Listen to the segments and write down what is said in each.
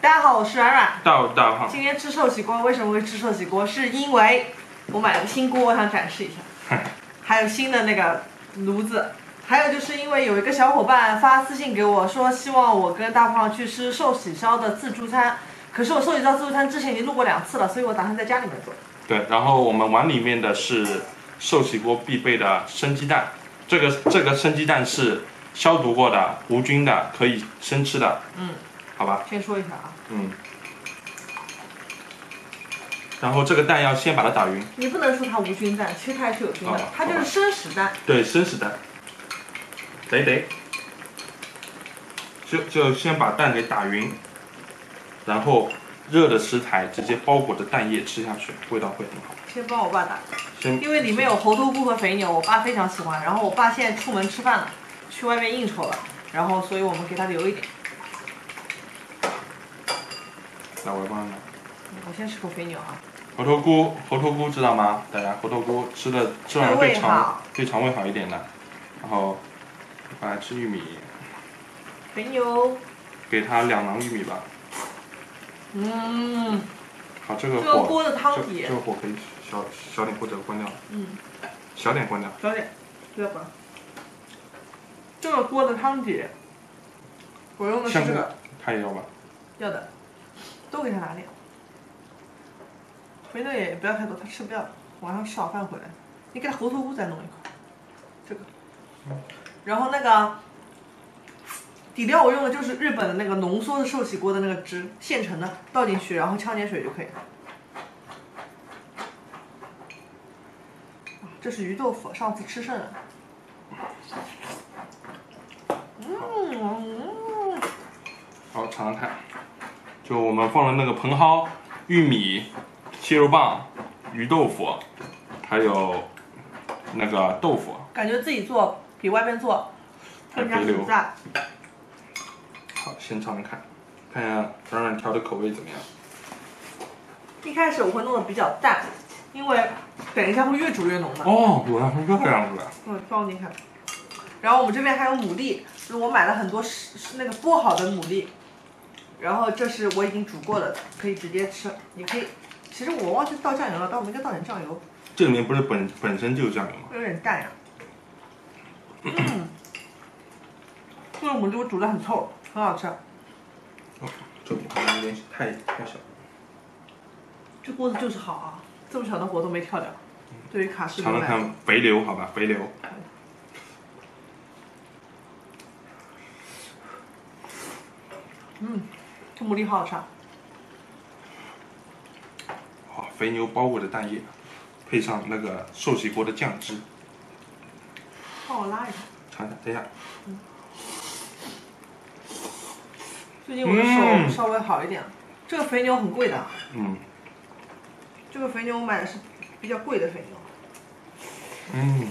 大家好，我是软软。 大胖。 今天吃寿喜锅，为什么会吃寿喜锅？是因为我买了个新锅，我想展示一下。还有新的那个炉子，还有就是因为有一个小伙伴发私信给我说，希望我跟大胖去吃寿喜烧的自助餐。可是我寿喜烧自助餐之前已经录过2次了，所以我打算在家里面做。 对，然后我们碗里面的是寿喜锅必备的生鸡蛋，这个生鸡蛋是消毒过的、无菌的，可以生吃的。好吧。 先说一下啊。 然后这个蛋要先把它打匀。 你不能说它无菌蛋，其实它还是有菌的，它就是生食蛋。 对，生食蛋。就先把蛋给打匀，然后热的食材直接包裹着蛋液吃下去，味道会很好。 先帮我爸打，因为里面有猴头菇和肥牛，我爸非常喜欢。然后我爸现在出门吃饭了，去外面应酬了，然后所以我们给他留一点。 来，我帮你。 我先吃口肥牛啊。 猴头菇知道吗？大家猴头菇吃完对肠胃好一点的。然后过来吃玉米。 肥牛。 给它2囊玉米吧。好，这个锅的汤底。 这个火可以小点或者关掉。小点关掉。 小点，不要关。这个锅的汤底，我用的是这个。 他也要吧？ 要的，都给他拿点。肥牛也不要太多，他吃不掉。晚上吃好饭回来，你给他猴头菇再弄一口，这个。然后那个底料我用的就是日本的那个浓缩的寿喜锅的那个汁，现成的，倒进去，然后呛点水就可以了。这是鱼豆腐，上次吃剩了。 好，尝尝看。就我们放了那个茼蒿、玉米、蟹肉棒、鱼豆腐，还有那个豆腐。 感觉自己做比外面做更加实在。 好，先尝尝看，看一下软软调的口味怎么样。 一开始我会弄得比较淡，因为等一下会越煮越浓的。 哦，原来是这个样子的。 放进去。然后我们这边还有牡蛎，就是我买了很多那个剥好的牡蛎，然后这是我已经煮过的，可以直接吃。你可以，其实我忘记倒酱油了，但我们应该倒点酱油。 这里面不是本身就有酱油吗？ 有点淡呀。这个牡蛎我煮得很透，很好吃。 这火好像有点太小。 这锅子就是好啊，这么小的火都没跳掉。对于卡式牛奶。 尝尝看肥牛，好吧，肥牛。 这牡蛎好好吃。 哇，肥牛包裹着蛋液，配上那个寿喜锅的酱汁。 帮我拉一下。 尝一下，等一下。 最近我的手稍微好一点，这个肥牛很贵的。这个肥牛我买的是比较贵的肥牛。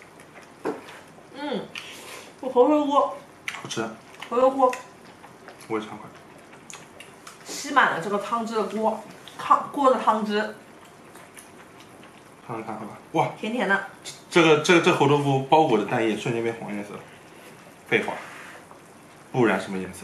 我猴头菇。 好吃。 猴头菇。 我也尝过。 吸满了这个汤汁的锅的汤汁。 尝尝看，好吧。哇， 甜甜的。 这猴头菇包裹的蛋液瞬间变黄颜色。废话，不然什么颜色？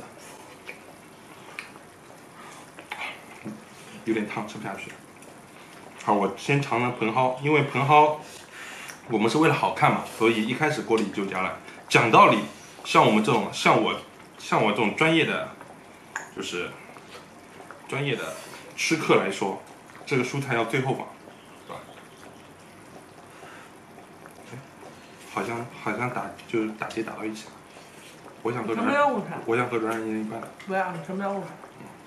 有点烫，吃不下去。好，我先尝尝茼蒿，因为茼蒿我们是为了好看嘛，所以一开始锅里就加了。讲道理，像我这种专业的，就是专业的吃客来说，这个蔬菜要最后放，是吧？好像打结打到一起了。我想和软软一人一半的。 不要，你全不要误会。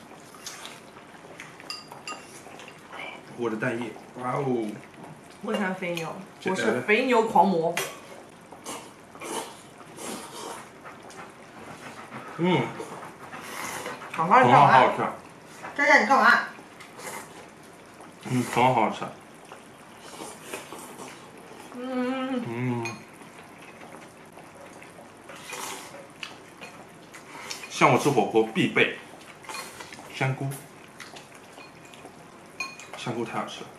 我的蛋液，哇哦！ 我喜欢肥牛，我是肥牛狂魔。好好吃， 好好吃。 佳佳，你干嘛？ 茼蒿好好吃。像我吃火锅必备香菇。香菇太好吃了。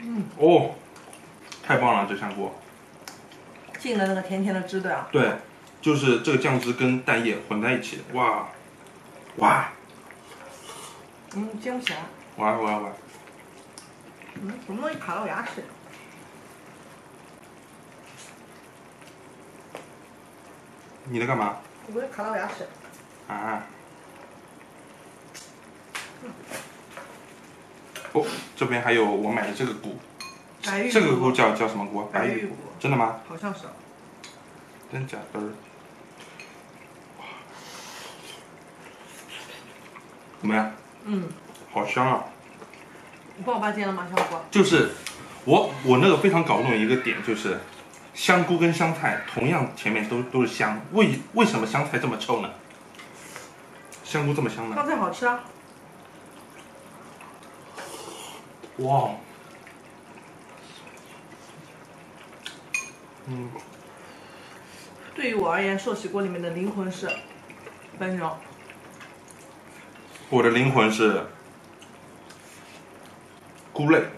太棒了，这香菇。 进了那个甜甜的汁，对啊。 对， 就是这个酱汁跟蛋液混在一起的，哇，哇， 煎不起来。 哇哇哇！ 什么东西卡到我牙齿里？ 你在干嘛？ 我卡到我牙齿。 啊？哦，这边还有我买的这个菇， 白玉这个菇叫什么菇？白玉菇。 真的吗？ 好像是。 真假的？怎么样？好香啊！ 你帮我爸煎了吗，小伙？ 就是我那个非常搞不懂一个点，就是香菇跟香菜同样前面都是香，为什么香菜这么臭呢？香菇这么香呢？ 香菜好吃啊。 哇。 对于我而言，寿喜锅里面的灵魂是温柔。 我的灵魂是菇类。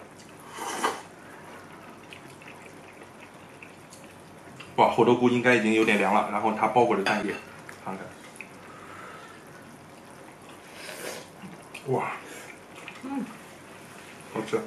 哇，火豆菇应该已经有点凉了，然后它包裹着蛋液，看看。哇，好吃。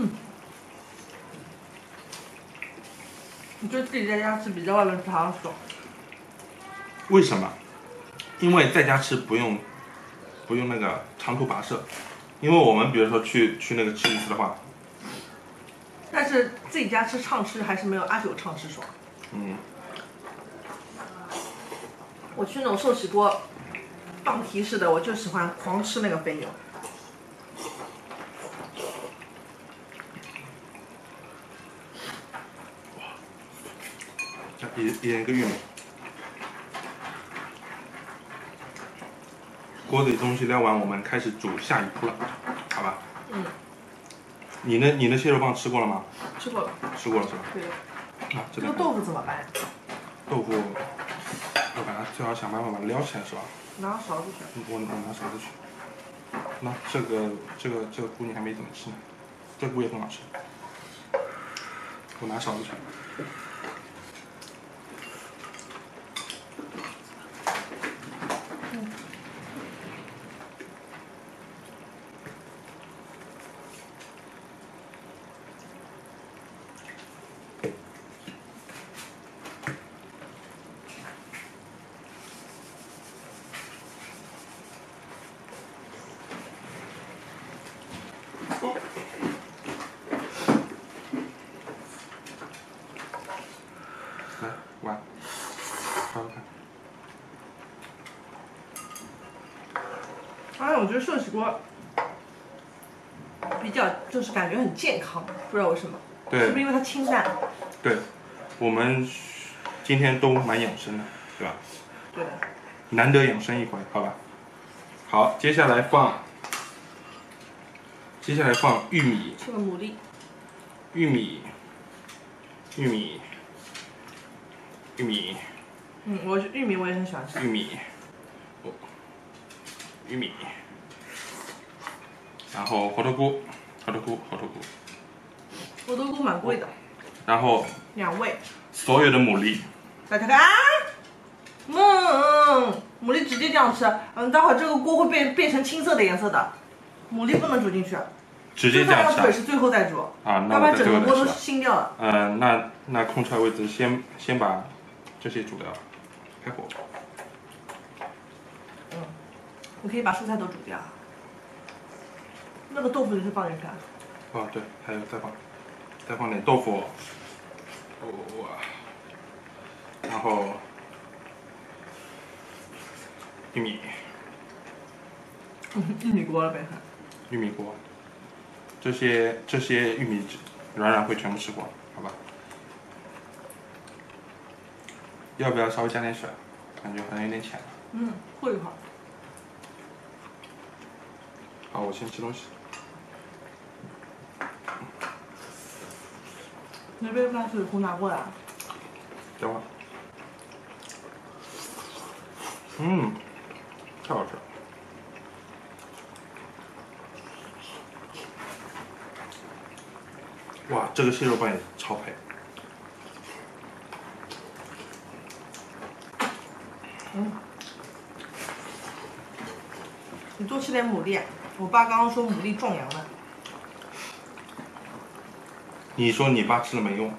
我觉得自己在家吃比在外面吃好爽。 为什么？因为在家吃不用那个长途跋涉，因为我们比如说去那个吃一次的话， 但是自己家吃畅吃还是没有阿九畅吃爽。我去那种寿喜锅放题式的，我就喜欢狂吃那个肥牛。 一人一个玉米。锅子里东西撩完，我们开始煮下一步了，好吧？你的蟹肉棒吃过了吗？ 吃过了。 吃过了是吧？ 对的。 这个豆腐怎么办？ 豆腐，要把它最好想办法把它撩起来是吧？ 拿勺子去。 我拿勺子去。那这个菇你还没怎么吃呢，这菇也很好吃。我拿勺子去。来，碗，看看。 哎，我觉得寿喜锅比较就是感觉很健康，不知道为什么。 对。 是不是因为它清淡？ 对，我们今天都蛮养生的，对吧？ 对的。 难得养生一回，好吧？好，接下来放玉米。 这个牡蛎。 玉米。 玉米我也很喜欢吃。 玉米，然后火豆菇。火豆菇蛮贵的。 然后 2位。 所有的牡蛎。 来看看啊！牡蛎直接这样吃，待会儿这个锅会变成青色的颜色的，牡蛎不能煮进去。 直接这样吃。 腿是最后再煮。 啊，那要不然我在整个锅都腥掉了。 那空出来位置先把这些煮掉，开火。 你可以把蔬菜都煮掉。那个豆腐你是放进去啊？ 哦，对，还有再放点豆腐。然后玉米。 玉米锅了呗。 玉米锅，这些玉米软会全部吃光，好吧？要不要稍微加点水？感觉好像有点浅。 过一会儿。 好，我先吃东西。 那杯半水壶拿过来。 等会儿。太好吃了。哇，这个蟹肉棒也超配。 你多吃点牡蛎啊！我爸刚刚说牡蛎壮阳的。 你说你爸吃了没用？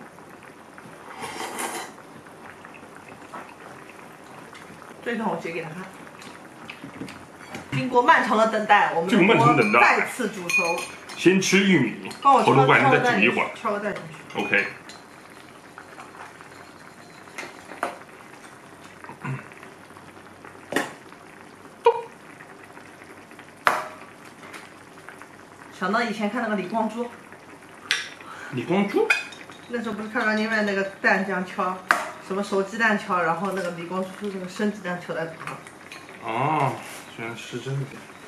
这段我截给他看。经过漫长的等待，我们经过漫长的等待再次煮熟。 先吃玉米， 帮我头都管你敲再煮一会儿。 敲个蛋进去。 OK。 想到以前看那个李光洙， 李光洙， 那时候不是看到因为那个蛋这样敲，什么熟鸡蛋敲，然后那个李光洙那个生鸡蛋敲在头上。 哦，居然是这个。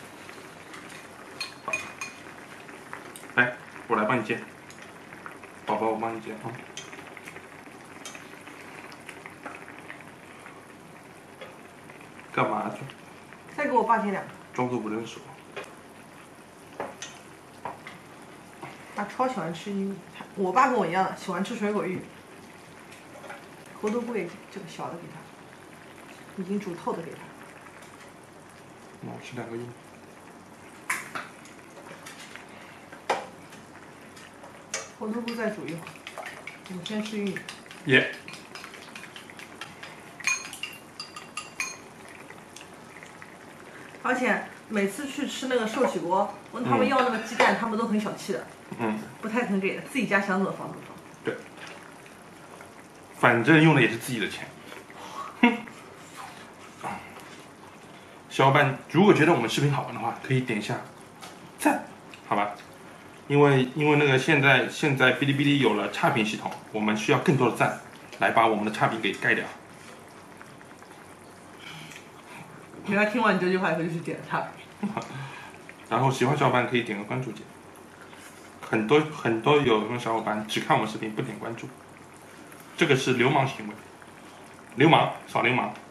来，我来帮你煎，宝宝，我帮你煎啊。干嘛去？ 再给我爸煎两个。 装作不认识我。 他超喜欢吃玉米，我爸跟我一样喜欢吃水果玉米。胡萝卜也这个小的给他，已经煮透的给他。 那我吃2个玉米。 胡萝卜再煮一会儿，我们先吃玉米。 耶。 而且每次去吃那个寿喜锅，问他们要那个鸡蛋，他们都很小气的，不太肯给的，自己家想怎么放怎么放。 对，反正用的也是自己的钱。哼。小伙伴，如果觉得我们视频好玩的话，可以点一下赞，好吧？因为那个现在哔哩哔哩有了差评系统，我们需要更多的赞来把我们的差评给盖掉。 原来听完你这句话以后就去点了它。 然后喜欢小伙伴可以点个关注键。很多有什么小伙伴只看我视频不点关注，这个是流氓行为。流氓，耍流氓。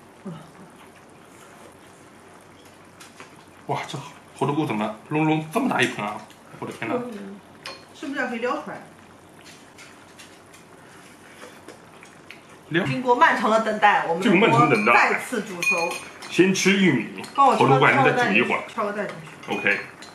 哇，这胡萝卜怎么隆这么大一盆啊！我的天哪！ 是不是要可以撩出来？ 撩。 经过漫长的等待，我们再次煮熟。 先吃玉米， 帮我头都管你再煮一会儿。 敲个蛋进去。 OK。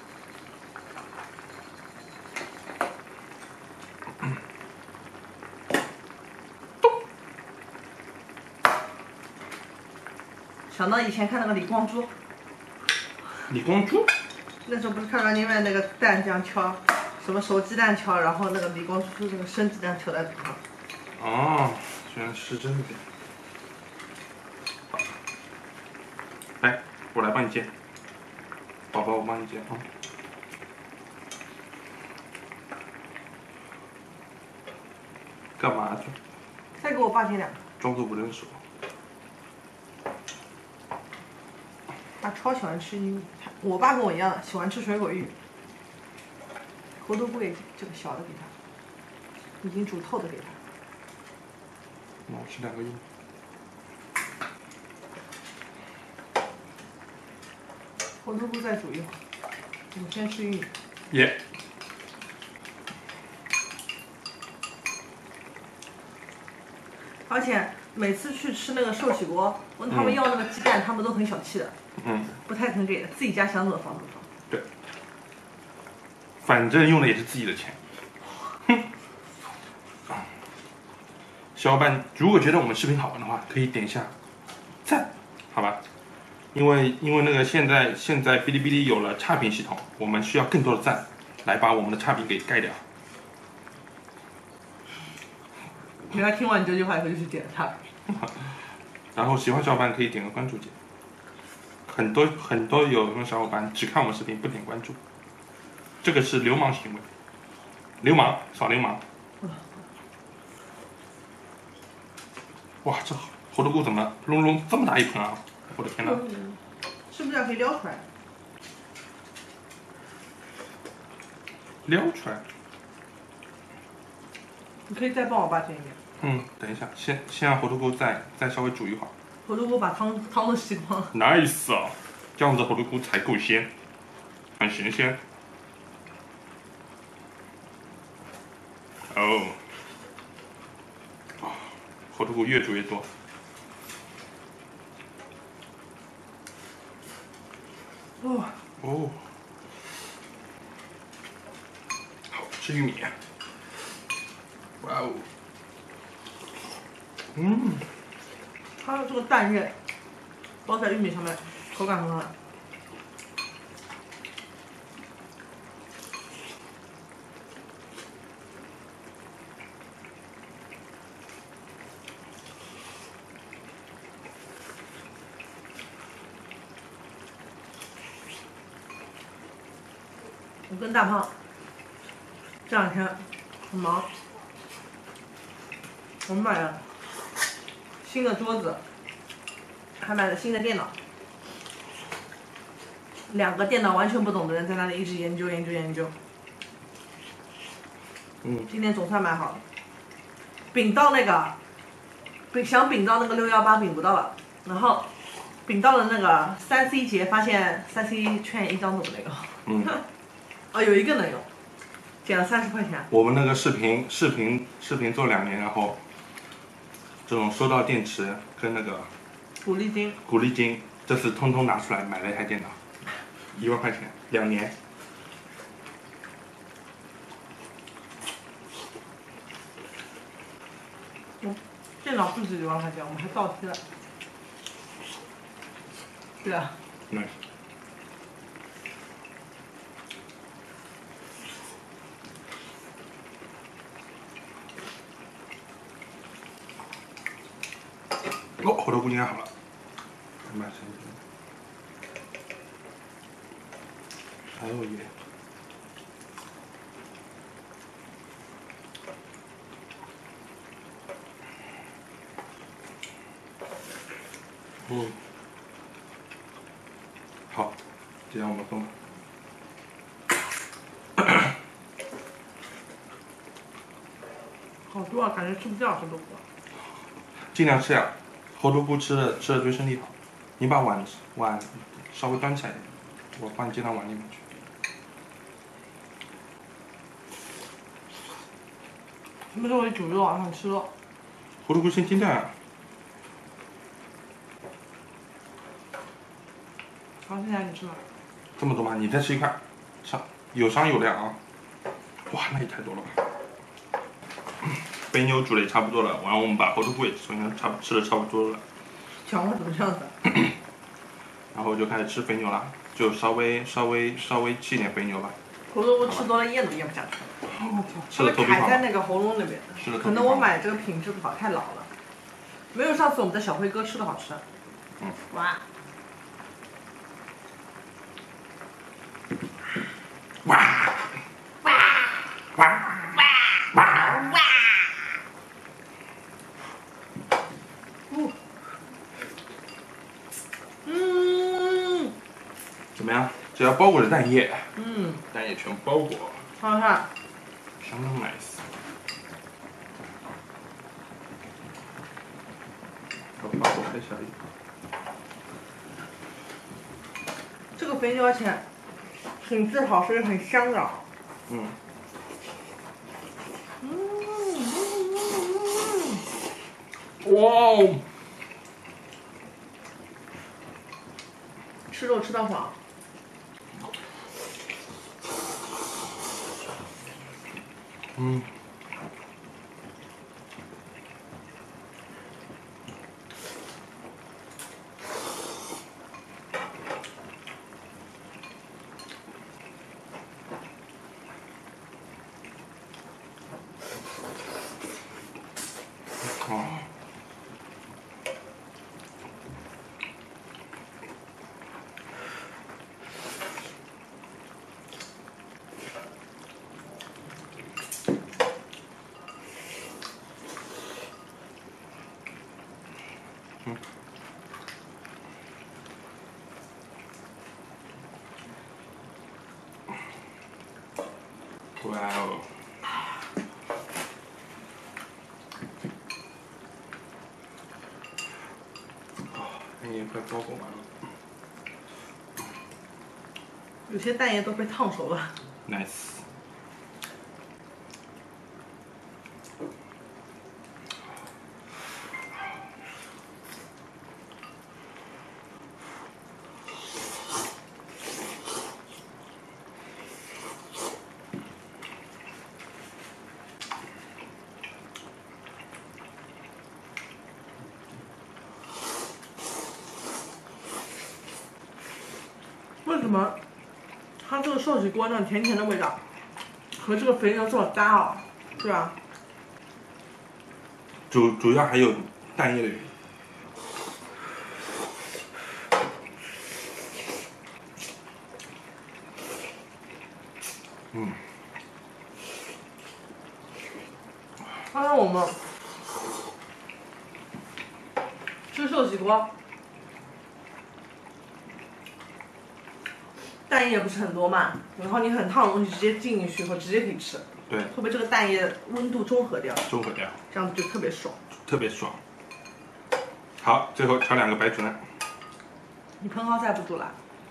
想到以前看那个李光洙， 李光洙， 那时候不是看到因为那个蛋这样敲，什么熟鸡蛋敲，然后那个李光洙那个生鸡蛋敲在头上。 哦，居然是这个。来，我来帮你煎，宝宝，我帮你煎啊。干嘛去？ 再给我爸煎两个。 装作不认识我。 他超喜欢吃玉米，我爸跟我一样喜欢吃水果玉米。胡萝卜也这个小的给他，已经煮透的给他。 那我吃2个玉米。 胡萝卜再煮一会儿，我们先吃玉米。 耶。 而且每次去吃那个寿喜锅，问他们要那个鸡蛋，他们都很小气的，不太肯给的，自己家想怎么放怎么放。 对，反正用的也是自己的钱。哼。小伙伴，如果觉得我们视频好玩的话，可以点一下赞，好吧？因为那个现在哔哩哔哩有了差评系统，我们需要更多的赞来把我们的差评给盖掉。 原来听完你这句话以后就去点了它。 然后喜欢小伙伴可以点个关注键。很多有什么小伙伴只看我视频不点关注，这个是流氓行为。流氓，耍流氓。哇，这胡萝卜怎么隆这么大一盆啊！我的天哪！ 是不是要可以撩出来？ 撩出来。 你可以再帮我爸煎一遍。 等一下，先让胡萝卜再稍微煮一会儿。 胡萝卜把汤都吸光了。 Nice 啊，这样子胡萝卜才够鲜，很新鲜。哦，胡萝卜越煮越多。 哦， 哦，好吃玉米。哇哦，嗯， 它的这个蛋液包在玉米上面，口感很好。我跟大胖这两天很忙，我们买了新的桌子，还买了新的电脑。两个电脑完全不懂的人在那里一直研究。今天总算买好了。饼到那个，想饼到那个618饼不到了，然后饼到了那个3C 节，发现3C 券一张都没有。哦，有一个能用，减了30块钱。 我们那个视频做2年，然后这种收到电池跟那个鼓励金， 这次通通拿出来买了一台电脑，1万块钱2年。 电脑不止1万块钱，我们还倒贴了。对啊。 对。哦，火豆姑娘好了，蛮神奇。哎呦耶！好，这样我们分吧。 好多啊，感觉吃不掉这豆腐。 尽量吃呀，猴头菇吃的对身体好。你把碗稍微端起来一点，我放你接到碗里面去。 什么时候会煮肉啊？想吃肉。 猴头菇先煎掉呀。 好，现在你吃吧。 这么多吗？你再吃一块，有商有量啊。哇，那也太多了吧。肥牛煮的也差不多了，然后我们把猴头菇也吃的差不多了。 讲话怎么这样子？ 然后就开始吃肥牛了，就稍微吃一点肥牛吧。 猴头菇吃多了咽都咽不下去。 吃的头皮好。 卡在那个喉咙那边。可能我买这个品质不好，太老了，没有上次我们的小辉哥吃的好吃。哇。 哇哇哇哇哇！怎么样？只要包裹着蛋液，蛋液全包裹， 好好看， 相当 nice。我把火开小一点。 这个肥牛而且品质好，所以很香的。 哇哦！ 吃肉吃到爽。哇哦！蛋液快包裹完了。 有些蛋液都被烫熟了。 Nice。 什么它这个寿喜锅那种甜甜的味道和这个肥牛这么搭哦，是吧？ 主要还有蛋液的原因。 刚才我们吃寿喜锅，蛋液不是很多嘛，然后你很烫的东西直接进进去或直接可以吃， 对， 会被这个蛋液温度中和掉， 中和掉， 这样子就特别爽。 特别爽。好，最后调2个白煮蛋。 你茼蒿菜不煮了？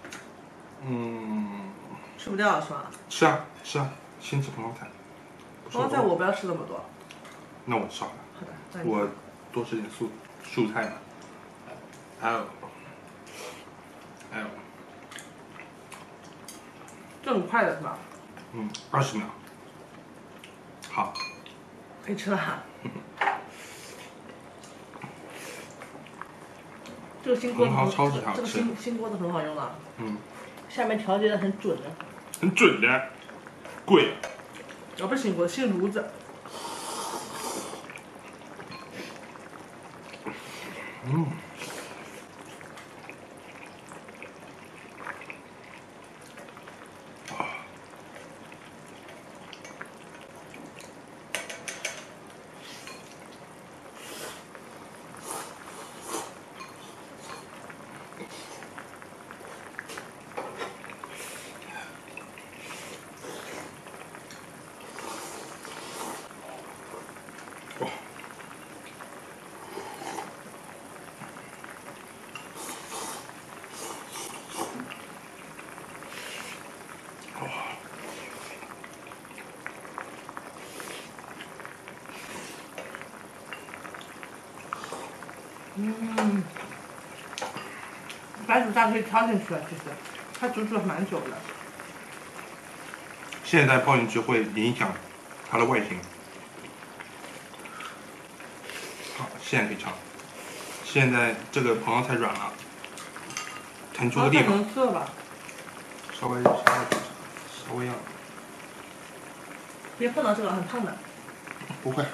吃不掉了是吧？ 是啊，先吃茼蒿菜。 茼蒿菜我不要吃那么多。 那我少了。 好的，那你我多吃点蔬菜嘛。还有， 这很快的是吧 20秒。好， 可以吃了。这个新锅子茼蒿超级好吃这个新锅子很好用的。下面调节的很准的。 很准的，贵。 不是新锅子，新炉子。白煮蛋可以挑进去了，其实它煮了蛮久的。 现在泡进去会影响它的外形。好，现在可以尝。现在这个茼蒿菜软了，腾出个地方。 能吃了吧？ 稍微要。 别碰到这个，很烫的。 不会，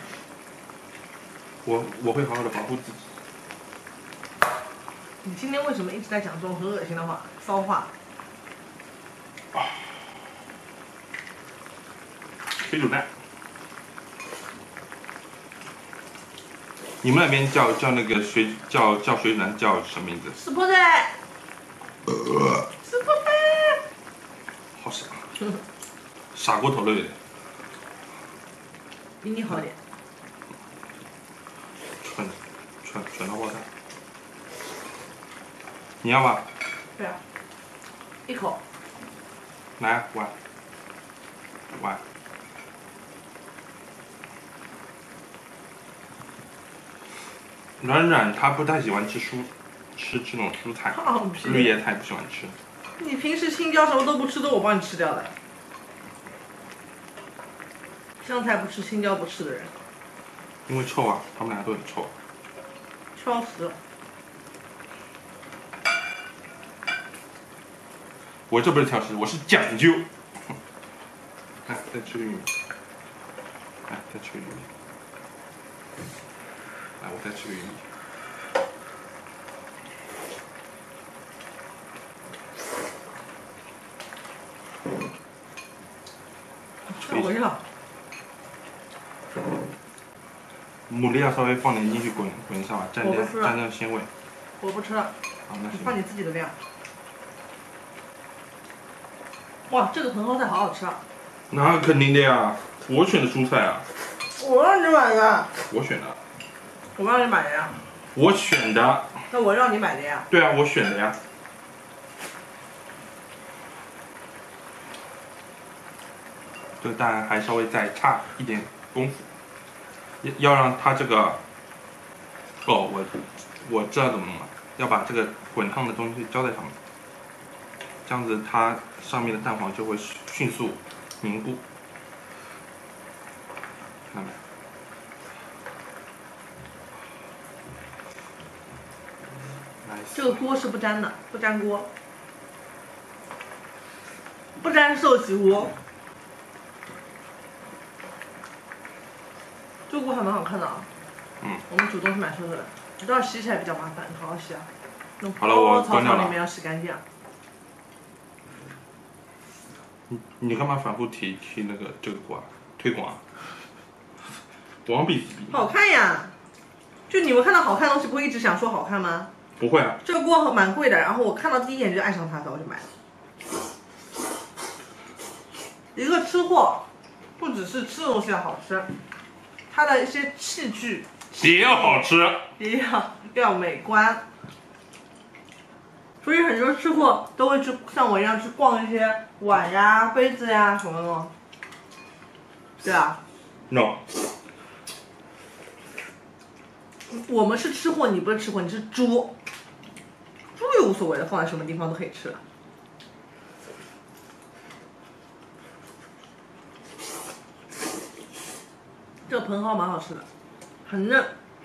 我会好好的保护自己。 你今天为什么一直在讲这种很恶心的话、骚话？ 水煮蛋，你们那边叫那个水煮蛋叫什么名字？ 吃破菜。吃破菜。 好傻，傻过头了有点。 比你好点。 蠢到爆炸。你要吗？ 对啊。一口。 来，碗。软他不太喜欢吃这种蔬菜，绿叶菜不喜欢吃。 你平时青椒什么都不吃，都我帮你吃掉的。香菜不吃，青椒不吃的人。 因为臭啊，他们俩都很臭。 挑食。 我这不是挑食，我是讲究。来，再吃个玉米。来，再吃个玉米。来，我再吃个玉米。 吓我一跳。 牡蛎要稍微放点进去滚一下吧，沾点鲜味。 我不吃了。 好，那行。 放你自己的量。哇，这个茼蒿菜好好吃啊！ 那肯定的呀，我选的蔬菜啊。 我让你买的。 我选的。 我让你买的呀。 我选的。 那我让你买的呀。 对啊，我选的呀。这个蛋还稍微再差一点功夫，要让它这个，我知道怎么弄了，要把这个滚烫的东西浇在上面，这样子它上面的蛋黄就会迅速凝固，看到没？ 这个锅是不粘的，不粘锅。 不沾寿喜锅。这个锅还蛮好看的啊。我们主动去买收的，你知道洗起来比较麻烦，好好洗啊。 好了，我关掉了。 里面要洗干净。 你干嘛反复提那个这个锅啊？推广啊？王必死逼。 好看呀！就你们看到好看的东西，不会一直想说好看吗？ 不会啊。 这个锅蛮贵的，然后我看到第一眼就爱上它的，我就买了。一个吃货，不只是吃的东西要好吃，它的一些器具也要好吃， 也要美观。所以很多吃货都会去像我一样去逛一些碗呀、杯子呀什么的。对啊。 No。 我们是吃货，你不是吃货，你是猪。猪又无所谓的，放在什么地方都可以吃。这个茼蒿蛮好吃的，很嫩。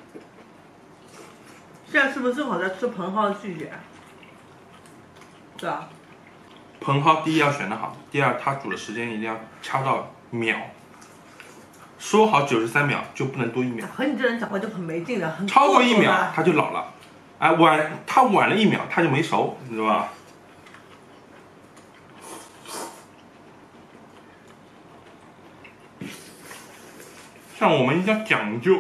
现在是不是正好在吃茼蒿的季节？对啊。 茼蒿第一要选得好，第二它煮的时间一定要掐到秒。说好93秒就不能多1秒。 和你这人讲话就很没劲的，很超过1秒它就老了。哎，它晚了1秒它就没熟，你知道吧？像我们一定要讲究。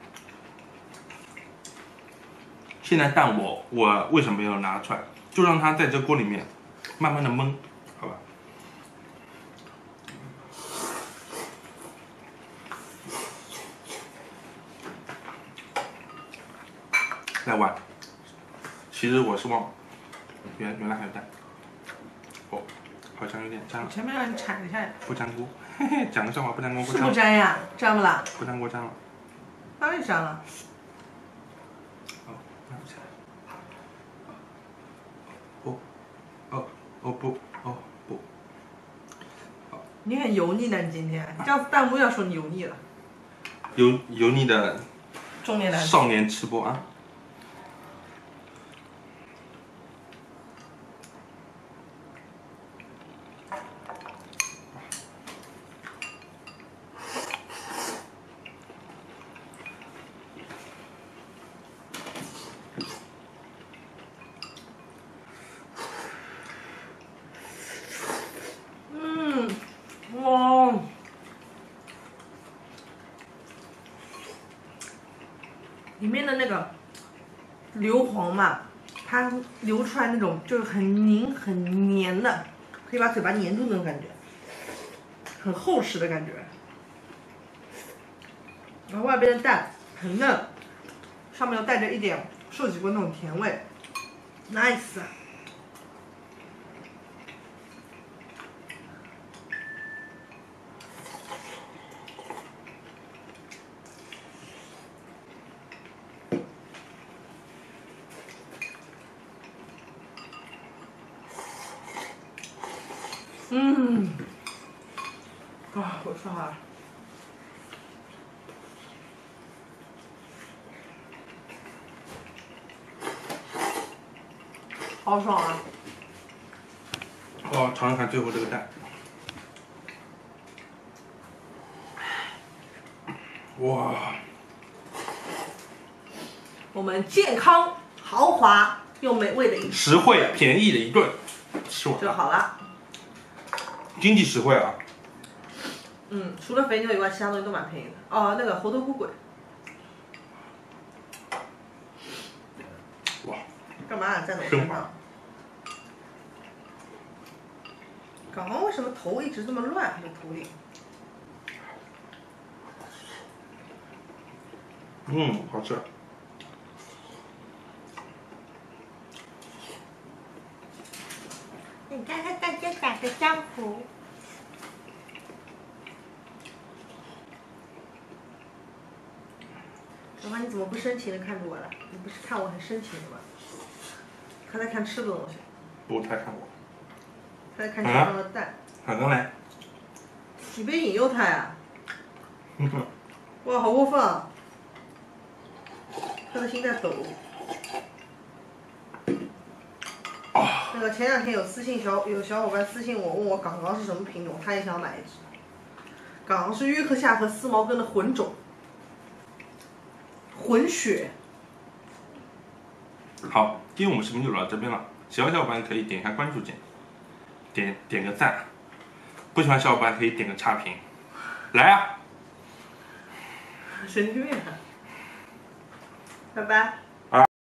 现在蛋我为什么没有拿出来？就让它在这锅里面慢慢的焖，好吧？来碗，其实我是忘了，原来还有蛋。哦，好像有点粘了。 前面让你铲一下呀。 不粘锅，嘿嘿，讲个笑话，不粘锅不是不粘呀？粘不啦？ 不粘锅粘了。 当然粘了。 哦，拿不起来。不，不。 你很油腻的，你今天这样子弹幕要说你油腻了。 油腻的中年男子少年吃播啊！ 哇！里面的那个硫磺嘛，它流出来那种就是很凝很黏的，可以把嘴巴粘住那种感觉，很厚实的感觉。然后外边的蛋很嫩，上面又带着一点寿喜锅那种甜味 ，nice。我说好了。好爽啊！ 哦，尝尝看最后这个蛋。哇！ 我们健康、豪华又美味的一实惠便宜的一顿，吃完就好了。 经济实惠啊！ 除了肥牛以外，其他东西都蛮便宜的。哦，那个猴头菇贵。 哇！ 干嘛站在我身上？刚刚为什么头一直这么乱？这头顶。 好吃。 你看看大家打个招呼。妈妈，你怎么不深情的看着我了？你不是看我很深情的吗？他在看吃的东西。 不太看我。 他在看墙上的蛋。 好的嘞。 你别引诱他呀！哇，好过分啊！他的心在抖。 啊！ 那个前2天有小伙伴私信我，问我港港是什么品种，他也想买一只。港港是约克夏和丝毛根的混种，混血。 好，今天我们视频就聊到这边了，喜欢小伙伴可以点一下关注键，点个赞，不喜欢小伙伴可以点个差评，来啊！ 神经病啊！拜拜。